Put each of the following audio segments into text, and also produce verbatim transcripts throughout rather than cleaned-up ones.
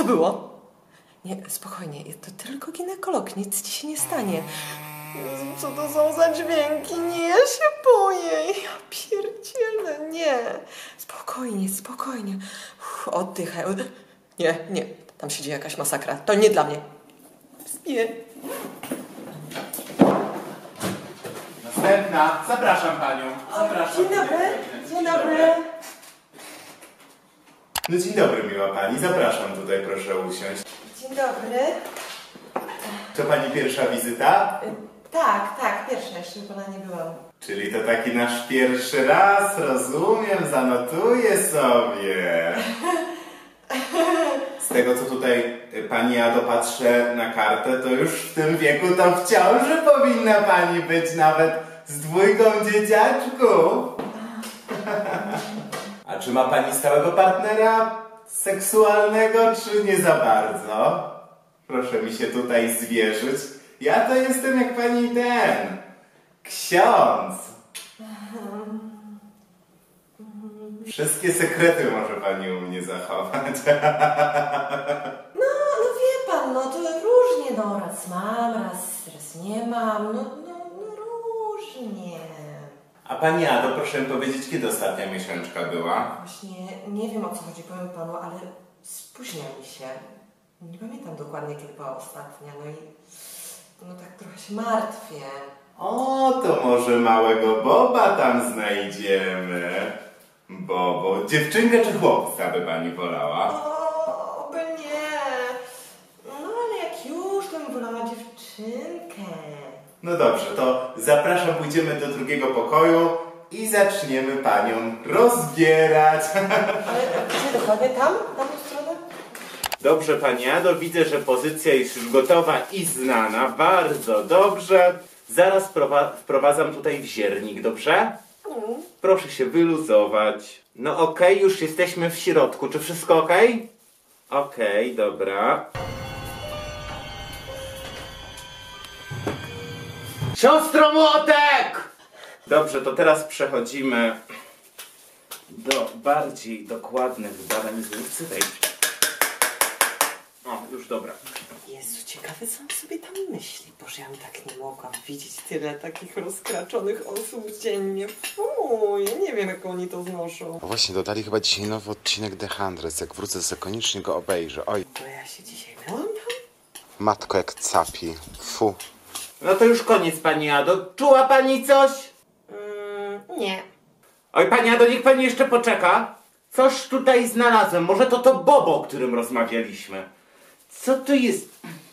było? Nie, spokojnie, to tylko ginekolog, nic ci się nie stanie. Jezu, co to są za dźwięki? Nie, ja się boję. Ja pierdzielę, nie. Spokojnie, spokojnie. Uff, oddychaj. Od... Nie, nie, tam się dzieje jakaś masakra. To nie dla mnie. Nie. Następna. Zapraszam panią. Zapraszam. Dzień dobry. Dzień dobry. No dzień dobry, miła pani. Zapraszam tutaj, proszę usiąść. Dzień dobry. To pani pierwsza wizyta? Tak, tak, pierwsza, jeszcze pana nie byłam. Czyli to taki nasz pierwszy raz, rozumiem, zanotuję sobie. Z tego, co tutaj pani Ado patrzę na kartę, to już w tym wieku to w ciąży powinna pani być, nawet z dwójką dzieciaczków. A czy ma pani stałego partnera seksualnego, czy nie za bardzo? Proszę mi się tutaj zwierzyć. Ja to jestem jak pani ten, ksiądz. Wszystkie sekrety może pani u mnie zachować. No, no wie pan, no to różnie, no raz mam, raz, raz nie mam, no, no, no różnie. A pani Ado, proszę mi powiedzieć, kiedy ostatnia miesiączka była? Właśnie nie wiem, o co chodzi, powiem panu, ale spóźnia mi się. Nie pamiętam dokładnie, kiedy była ostatnia, no i no tak trochę się martwię. O, to może małego Boba tam znajdziemy. Bobo, dziewczynkę czy chłopca by pani wolała? O, by nie. No ale jak już, to bym wolała dziewczynkę. No dobrze, to zapraszam, pójdziemy do drugiego pokoju i zaczniemy panią rozbierać. Ale gdzie dokładnie? Tam? Tam w stronę? Dobrze, pani Ado, widzę, że pozycja jest już gotowa i znana. Bardzo dobrze. Zaraz wprowadzam tutaj wziernik, dobrze? Mm. Proszę się wyluzować. No okej, okay, już jesteśmy w środku. Czy wszystko okej? Okay? Okej, okay, dobra. Siostro Młotek! Dobrze, to teraz przechodzimy do bardziej dokładnych badań zwłócy. O, już dobra. Jezu, ciekawe, co on sobie tam myśli. Boże, ja bym tak nie mogłam widzieć tyle takich rozkraczonych osób dziennie. Fuj, ja nie wiem, jak oni to znoszą. No właśnie, dodali chyba dzisiaj nowy odcinek The Hundreds. Jak wrócę, to koniecznie go obejrzę. Oj. To ja się dzisiaj myłam tam? Matko, jak capi. Fu. No to już koniec, pani Ado. Czuła pani coś? Mm, nie. Oj, pani Ado, niech pani jeszcze poczeka. Coś tutaj znalazłem. Może to to Bobo, o którym rozmawialiśmy. Co to jest?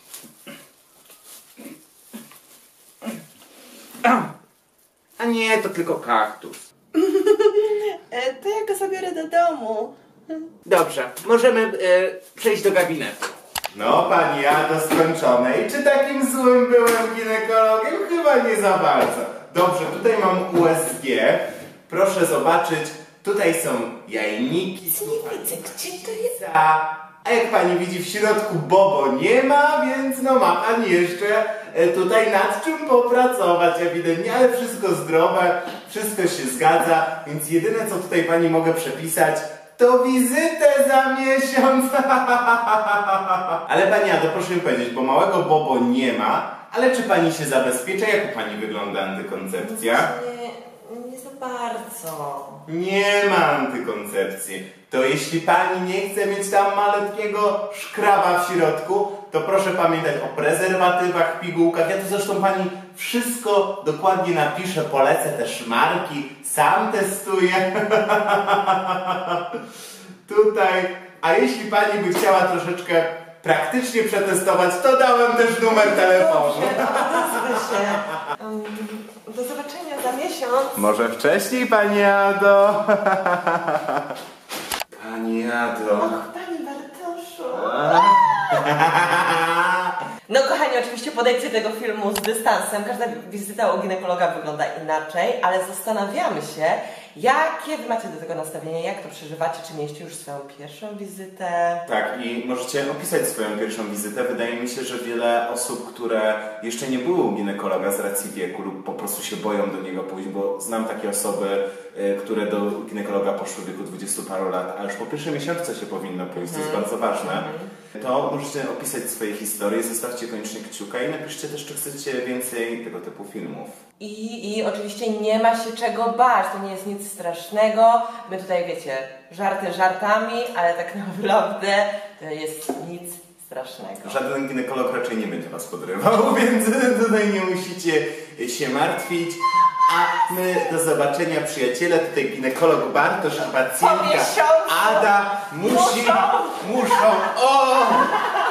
A nie, to tylko kaktus. e, to ja go zabiorę do domu. Dobrze, możemy e, przejść do gabinetu. No, pani Ado, skończone. I czy takim złym byłem ginekologiem? Chyba nie za bardzo. Dobrze, tutaj mam U S G. Proszę zobaczyć, tutaj są jajniki. Nic nie widzę, gdzie to jest? A jak pani widzi, w środku Bobo nie ma, więc no ma pani jeszcze tutaj nad czym popracować ewidentnie, ale wszystko zdrowe, wszystko się zgadza, więc jedyne, co tutaj pani mogę przepisać, to wizytę za miesiąc. Ale pani Ado, proszę mi powiedzieć, bo małego Bobo nie ma, ale czy pani się zabezpiecza? Jak u pani wygląda antykoncepcja? Nie, nie za bardzo. Nie ma antykoncepcji. To jeśli pani nie chce mieć tam malutkiego szkraba w środku, to proszę pamiętać o prezerwatywach, pigułkach. Ja to zresztą pani wszystko dokładnie napiszę, polecę też marki, sam testuję. Tutaj. A jeśli pani by chciała troszeczkę praktycznie przetestować, to dałem też numer telefonu. Dobrze, odezwę się. Um, do zobaczenia za miesiąc. Może wcześniej, pani Ado? Pani Ado. Och, pani Bartoszu. No kochani, oczywiście podejdźcie tego filmu z dystansem. Każda wizyta u ginekologa wygląda inaczej, ale zastanawiamy się, Jakie wy macie do tego nastawienie? Jak to przeżywacie? Czy mieliście już swoją pierwszą wizytę? Tak, i możecie opisać swoją pierwszą wizytę. Wydaje mi się, że wiele osób, które jeszcze nie były u ginekologa z racji wieku lub po prostu się boją do niego pójść, bo znam takie osoby, y, które do ginekologa poszły w wieku dwudziestu paru lat, a już po pierwszej miesiączce się powinno pójść, to jest Mhm. bardzo ważne. Mhm. To możecie opisać swoje historie, zostawcie koniecznie kciuka i napiszcie też, czy chcecie więcej tego typu filmów. I, I oczywiście nie ma się czego bać, to nie jest nic strasznego. My tutaj, wiecie, żarty żartami, ale tak naprawdę to jest nic strasznego. Żaden ginekolog raczej nie będzie was podrywał, więc tutaj nie musicie się martwić. A my do zobaczenia, przyjaciele. Tutaj ginekolog Bartosz, a pacjentka Ada musi, muszą, o!